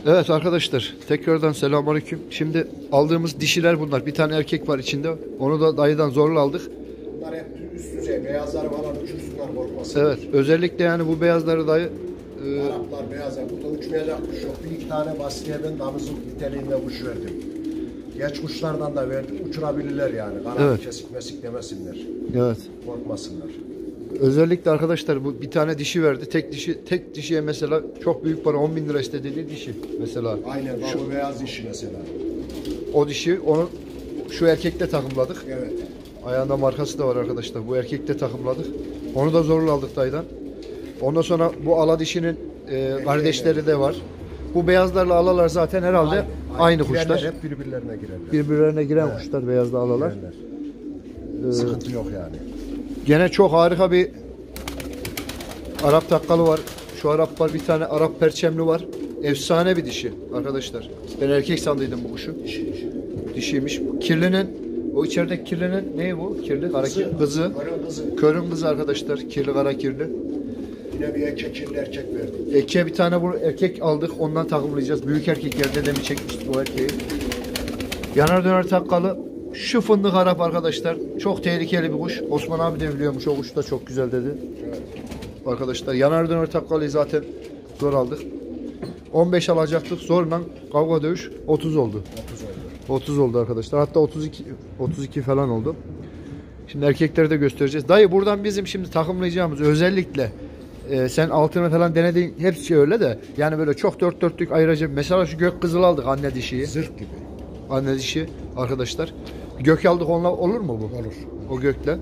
Evet arkadaşlar, tekrardan selamünaleyküm. Şimdi aldığımız dişiler bunlar. Bir tane erkek var içinde. Onu da dayıdan zorla aldık. Bunlar hep üst düzey. Beyazları falan uçursunlar, korkmasın. Evet, özellikle yani bu beyazları dayı Araplar beyazlar. Burada uçmayacak kuş yok. Bir iki tane Basriye'den damızlık niteliğinde kuş verdim. Genç kuşlardan da verdim. Uçurabilirler yani. Kanat Evet. kesik mesik demesinler. evet. Korkmasınlar. Özellikle arkadaşlar bu bir tane dişi verdi. Tek dişiye mesela çok büyük para 10.000 lira istediği dişi mesela. Aynen şu beyaz dişi mesela. O dişi onu şu erkekle takımladık. Evet. Ayağında markası da var arkadaşlar. Bu erkekle takımladık. Onu da zorla aldık dayıdan. Ondan sonra bu ala dişinin kardeşleri de var. Bu beyazlarla alalar zaten herhalde aynı kuşlar. Hep birbirlerine girerler. Birbirlerine giren kuşlar beyazla alalar. Sıkıntı yok yani. Gene çok harika bir Arap takkalı var. Şu Arap var, bir tane Arap perçemli var. Efsane bir dişi arkadaşlar. Ben erkek sandıydım bu kuşu. Dişiymiş. Kirlinin, o içerideki kirlinin ne bu? Kirli kara kızı. Kızı. Körün kızı arkadaşlar. Kirli kara kirli. Yine bir erkek kirli erkek verdik. Erkeğe bir tane bu erkek aldık. Ondan takımlayacağız. Büyük erkek yerde de mi çekmiştik bu erkeği. Yanar döner takkalı. Şu fındık Arap arkadaşlar. Çok tehlikeli bir kuş. Osman abi de biliyormuş. O kuş da çok güzel dedi. Evet. Arkadaşlar yanar döner takkalıyı zaten zor aldık. 15 alacaktık. Zorla kavga dövüş 30 oldu. 30 oldu arkadaşlar. Hatta 32 falan oldu. Şimdi erkekleri de göstereceğiz. Dayı buradan bizim şimdi takımlayacağımız özellikle sen altına falan denediğin hepsi öyle de yani böyle çok dört dörtlük ayıracak. Mesela şu gök kızıl aldık anne dişiyi. Zırh gibi. Anne dişi arkadaşlar. Gök aldık onunla olur mu bu? Olur. O gökle.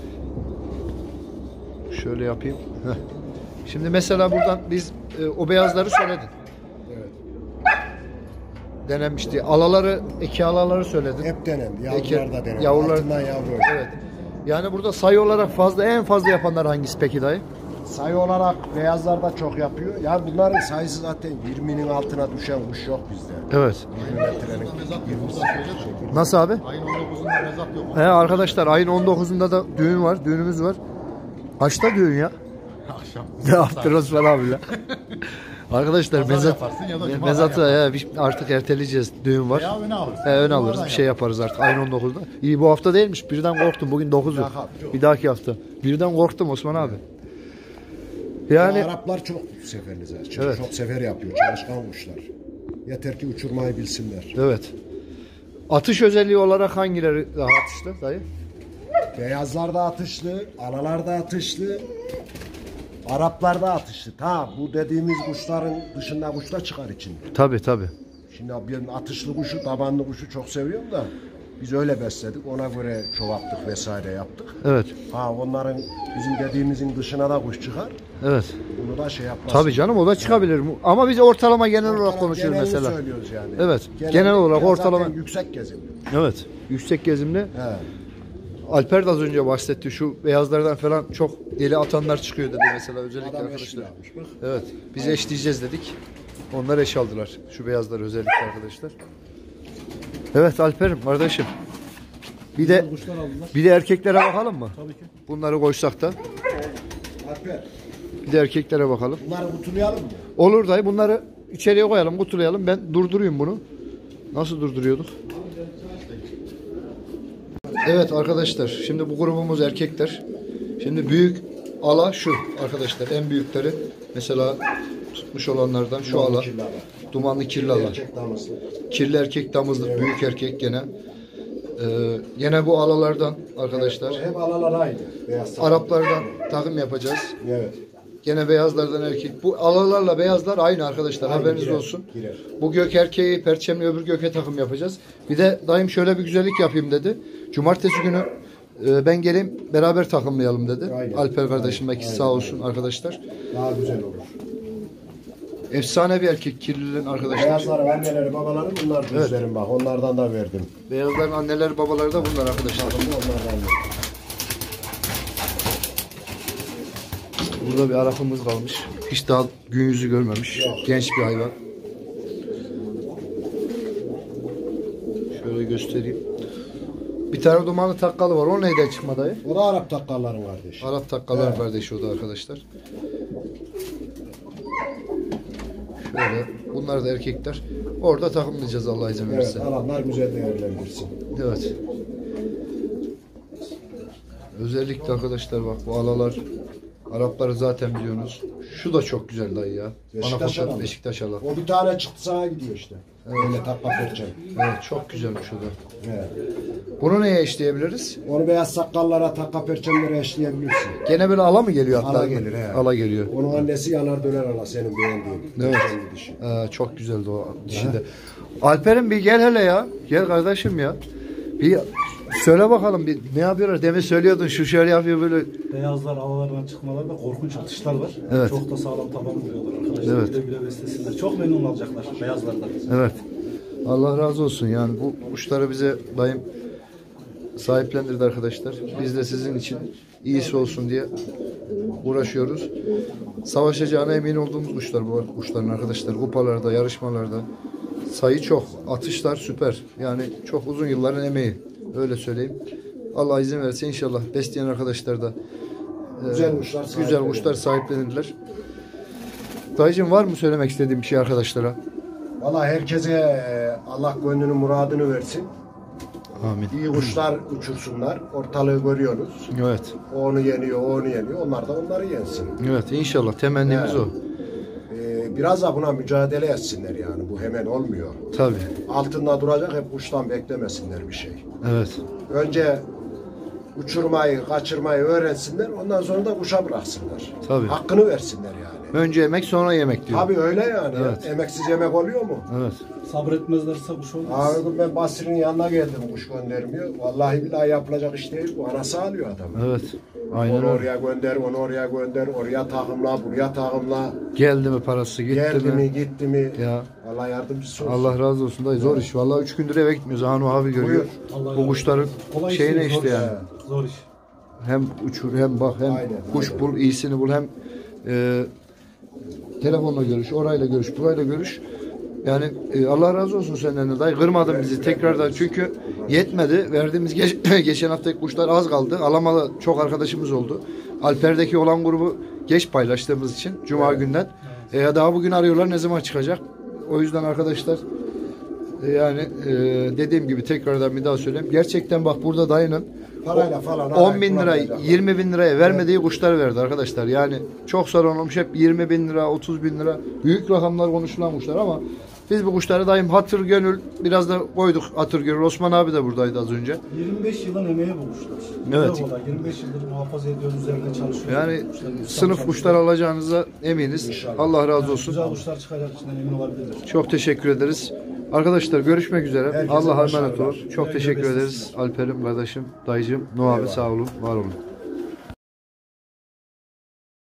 Şöyle yapayım. Heh. Şimdi mesela buradan biz o beyazları söyledin. Evet. Denenmişti. Alaları, iki alaları söyledin. Hep denendi. Yavrular da denendi. Yavrular. Altından yavru. Evet. Yani burada sayı olarak en fazla yapanlar hangisi peki dayı? Sayı olarak beyazlar da çok yapıyor. Ya bunların sayısı zaten 20'nin altına düşen kuş yok bizde. Evet. 20 metrenin 20'si. Nasıl abi? Ayın 19'unda mezat yok. He arkadaşlar ayın 19'unda da düğün var. Düğünümüz var. Kaçta düğün ya? Akşam. Ne yaptın Osman abiyle? Arkadaşlar Pazar mezat yaparsın ya da cumadan mezatı artık erteleyeceğiz. Düğün var. Veya öne alırız. Ön alırız. Bir şey yaparız artık ayın 19'da. İyi bu hafta değilmiş. Birden korktum. Bugün 9'u. Bir dahaki hafta. Birden korktum Osman abi. Yani Araplar çok seferli zaten. Evet. Çok sefer yapıyor. Çalışkan kuşlar. Yeter ki uçurmayı bilsinler. evet. Atış özelliği olarak hangileri daha atışlı dayı? Beyazlar da atışlı, alalar da atışlı, Araplar da atışlı. Ta bu dediğimiz kuşların dışında kuş da çıkar içinde. Tabii tabii. Şimdi ben atışlı kuşu, tabanlı kuşu çok seviyorum da biz öyle besledik. Ona göre çoğalttık vesaire yaptık. Evet. Ha onların bizim dediğimizin dışına da kuş çıkar. Evet. Bunu da şey yapmaz. Tabii canım o da çıkabilir. Ama biz ortalama genel olarak konuşuyoruz genelini mesela. söylüyoruz yani. Evet. Genel olarak ya ortalama. zaten yüksek gezim. Evet. Yüksek gezimli. He. Alper de az önce bahsetti. Şu beyazlardan falan çok deli atanlar çıkıyor dedi mesela özellikle Adam arkadaşlar. eşli yapmış bak. Evet. Biz eşleyeceğiz dedik. Onlar eş aldılar. Şu beyazlar özellikle arkadaşlar. Evet Alper'im kardeşim. Bir de erkeklere bakalım mı? Tabii ki. Bunları koysak da. Alper, Bir de erkeklere bakalım. bunları kutulayalım mı? Olur dayı bunları içeriye koyalım, kutulayalım. Ben durdurayım bunu. Nasıl durduruyorduk? Evet arkadaşlar. Şimdi bu grubumuz erkekler. Şimdi büyük ala şu arkadaşlar. En büyükleri. Mesela tutmuş olanlardan şu ala. Dumanlı kirli ala. Erkek damızlı. Kirli erkek damızlık. Büyük erkek gene. Gene bu alalardan arkadaşlar. Hep alalar aynı. Beyaz Araplardan takım yapacağız. Evet. Gene beyazlardan erkek. Bu alalarla beyazlar aynı arkadaşlar. Aynı, Haberiniz girer, olsun. girer. Bu gök erkeği perçemli öbür göke takım yapacağız. Bir de dayım şöyle bir güzellik yapayım dedi. Cumartesi günü ben geleyim beraber takımlayalım dedi. Aynen. Alper kardeşim belki sağ olsun arkadaşlar. Daha güzel olur. Efsane bir erkek kirlinin arkadaşlar. Beyazların anneleri babaları bunlar düzlerim bak. Onlardan da verdim. Beyazların anneler babaları da bunlar arkadaşlar. Onlardan verdim. Burada bir Arap'ımız kalmış. Hiç daha gün yüzü görmemiş. Yok. Genç bir hayvan. Şöyle göstereyim. Bir tane dumanlı takkalı var. O neyden çıkmadı dayı? O da Arap takkalların kardeşi. Arap takkalar Evet. kardeşi o da arkadaşlar. Şöyle Bunlar da erkekler. Orada takımlayacağız Allah izin Evet, verirse. alanlar güzel değerlendirsin. Evet. Özellikle arkadaşlar bak bu alalar Arapları zaten biliyorsunuz. Şu da çok güzel dayı ya. Beşiktaş Anafoto alan. Beşiktaş ala. O bir tane çıktı sana gidiyor işte. Öyle takla perçem. Evet çok güzelmiş o da. Evet. Bunu neye eşleyebiliriz? Onu beyaz sakallara, takla perçemlere eşleyebilirsin. Gene böyle ala mı geliyor hatta? Ala gelir, he. Ala geliyor. Onun annesi yanar döner ala senin beğendiğin. Evet. Kendi dişi. Çok güzeldi o dişinde. Alper'im bir gel hele ya. Gel kardeşim ya. Bir söyle bakalım bir ne yapıyorlar? Demin söylüyordun şu şöyle yapıyor böyle. Beyazlar havalardan çıkmalarda korkunç atışlar var. Evet. Çok da sağlam taban vuruyorlar arkadaşlar. Evet. Güle güle beslesinler. Çok memnun olacaklar beyazlardan. Evet. Allah razı olsun yani bu kuşları bize dayım sahiplendirdi arkadaşlar. Biz de sizin için iyisi olsun diye uğraşıyoruz. Savaşacağına emin olduğumuz kuşlar bu kuşların arkadaşlar. Kupalarda, yarışmalarda sayı çok. Atışlar süper. Yani çok uzun yılların emeği. Öyle söyleyeyim. Allah izin verirse inşallah besleyen arkadaşlar da güzel kuşlar sahiplenirler. Dayıcığım var mı söylemek istediğim bir şey arkadaşlara? Valla herkese Allah gönlünün muradını versin. Amin. İyi kuşlar uçursunlar. Ortalığı görüyoruz. Evet. O onu yeniyor, o onu yeniyor. Onlar da onları yensin. Evet inşallah temennimiz Evet. o. Biraz da buna mücadele etsinler yani. Bu hemen olmuyor. Tabii. Altında duracak, hep kuştan beklemesinler bir şey. Evet. Önce uçurmayı, kaçırmayı öğrensinler. Ondan sonra da kuşa bıraksınlar. Tabii. Hakkını versinler yani. Önce emek sonra yemek diyor. Tabii öyle yani. Evet. Emeksiz yemek oluyor mu? Evet. Sabretmezlerse kuş olmaz. Abi ben Basri'nin yanına geldim, kuş göndermiyor. Vallahi billahi yapılacak iş değil bu. Anası alıyor adamı. Evet. Aynen Onu öyle. oraya gönder, onu oraya gönder, oraya takımla, buraya takımla. Geldi mi parası gitti Geldi mi? mi, gitti mi? Ya. Allah yardımcısı olsun. Allah razı olsun dayı zor iş. Vallahi 3 gündür eve gitmiyoruz. Hanu abi görüyor. Buyur. Allah Bu kuşların Kolay iş şeyine değil, zor işte iş. yani. Zor iş. Hem uçur hem bak hem Aynen, kuş aynen. bul iyisini bul hem telefonla görüş, orayla görüş, burayla görüş. Yani Allah razı olsun senden de dayı. Kırmadın bizi tekrardan çünkü yetmedi. Verdiğimiz geçen haftaki kuşlar az kaldı. Alamalı çok arkadaşımız oldu. Alper'deki olan grubu geç paylaştığımız için Cuma günden. Daha bugün arıyorlar ne zaman çıkacak. O yüzden arkadaşlar yani dediğim gibi tekrardan bir daha söyleyeyim. Gerçekten bak burada dayının Parayla falan 10 bin lira, bulamayacaklar. 20 bin liraya vermediği kuşlar verdi arkadaşlar. Yani çok salon olmuş hep 20 bin lira, 30 bin lira. Büyük rakamlar konuşulan kuşlar ama biz bu kuşları daim hatır gönül biraz da koyduk hatır gönül. Osman abi de buradaydı az önce. 25 yılın emeği bu kuşlar. Evet. Güzel olay. 25 yıldır muhafaza ediyoruz, üzerinde çalışıyoruz. Yani Kuşların sınıf kuşlar alacağınıza eminiz. Allah razı olsun. Güzel kuşlar çıkacak içinden emin olabiliriz. Çok teşekkür ederiz. Arkadaşlar görüşmek üzere. Herkese Allah'a emanet başarılar. olun. Çok teşekkür ederiz. Alper'im, kardeşim, dayıcım, Nuh abi sağ olun, var olun.